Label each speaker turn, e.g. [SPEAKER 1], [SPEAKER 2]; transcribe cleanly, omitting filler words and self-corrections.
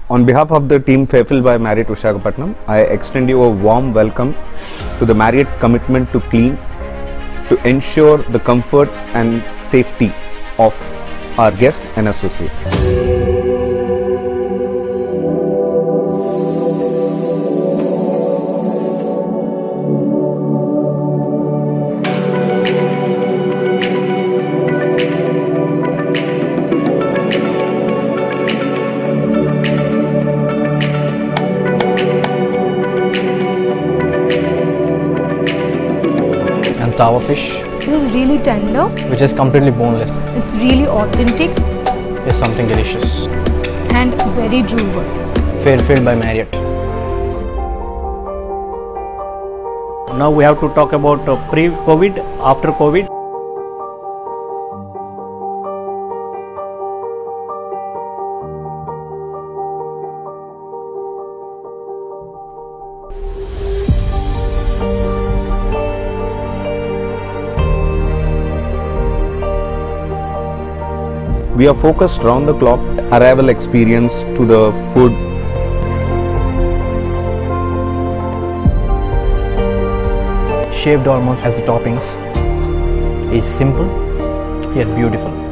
[SPEAKER 1] On behalf of the team Fairfield by Marriott Visakhapatnam, I extend you a warm welcome to the Marriott commitment to clean, to ensure the comfort and safety of our guests and associates.
[SPEAKER 2] And tava fish,
[SPEAKER 3] It is really tender.
[SPEAKER 2] which is completely boneless,
[SPEAKER 3] It's really authentic
[SPEAKER 2] is something delicious.
[SPEAKER 3] and very doable.
[SPEAKER 2] Fairfield by Marriott.
[SPEAKER 4] Now we have to talk about pre-COVID, after COVID.
[SPEAKER 1] We are focused round the clock arrival experience to the food.
[SPEAKER 2] Shaved almonds as the toppings is simple yet beautiful.